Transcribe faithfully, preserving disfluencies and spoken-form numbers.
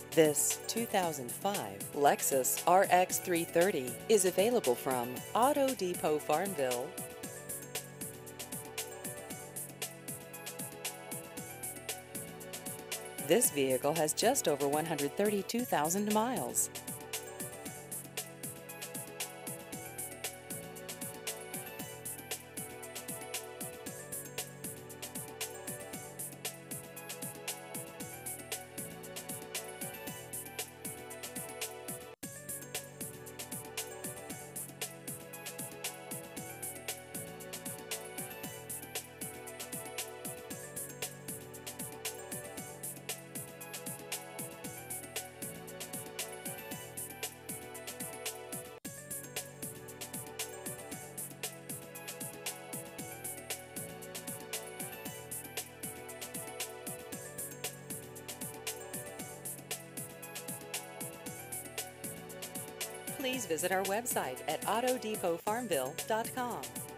This two thousand five Lexus R X three thirty is available from Auto Depot Farmville. This vehicle has just over one hundred thirty-two thousand miles. Please visit our website at auto depot farmville dot com.